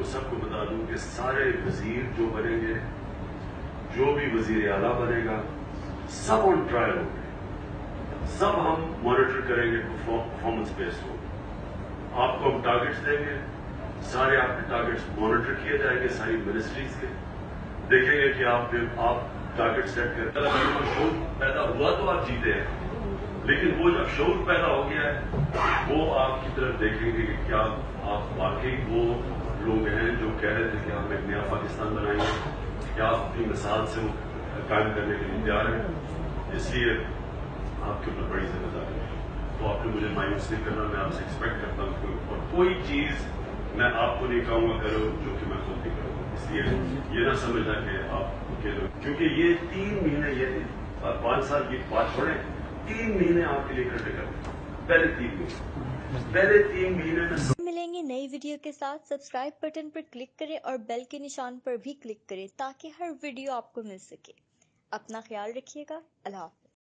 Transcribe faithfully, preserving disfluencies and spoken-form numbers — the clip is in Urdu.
سب کو بتا دوں کہ سارے وزیر جو بنیں گے، جو بھی وزیر اعلیٰ بنے گا، سب آن ٹرائل ہوں گے، سب ہم مانیٹر کریں گے، پرفارمنس بیس ہو۔ آپ کو ہم ٹارگیٹس دیں گے، سارے آپ کے ٹارگیٹس مانیٹر کیے جائیں گے ساری منسٹریز کے، دیکھیں گے کہ آپ آپ ٹارگیٹ سیٹ کرتے ہیں۔ شعور پیدا ہوا تو آپ جیتے ہیں، لیکن وہ جب شعور پیدا ہو گیا ہے وہ آپ کی طرف دیکھیں گے کہ کیا آپ واقعی وہ لوگ ہیں جو کہہ رہے تھے کہ ہم ایک نیا پاکستان بنائیں گے، کیا آپ اپنی مثال سے وہ قائم کرنے کے لیے تیار ہیں۔ اس لیے آپ کے اوپر بڑی ذمہ داری ہے، تو آپ نے مجھے مایوس نہیں کرنا، میں آپ سے ایکسپیکٹ کرتا ہوں، اور کوئی چیز میں آپ کو نہیں کہوں گا کرو جو کہ میں خود نہیں کروں گا۔ اس لیے یہ نہ سمجھنا کہ آپ کے لوگ، کیونکہ یہ تین مہینے، یہ پانچ سال کی بات چھوڑیں، تین مہینے آپ کے لیے کرٹیکل، پہلے تین مہینے پہلے تین مہینے میں ملیں گے نئی ویڈیو کے ساتھ۔ سبسکرائب بٹن پر کلک کریں اور بیل کے نشان پر بھی کلک کریں تاکہ ہر ویڈیو آپ کو مل سکے۔ اپنا خیال رکھیے گا۔ اللہ حافظ۔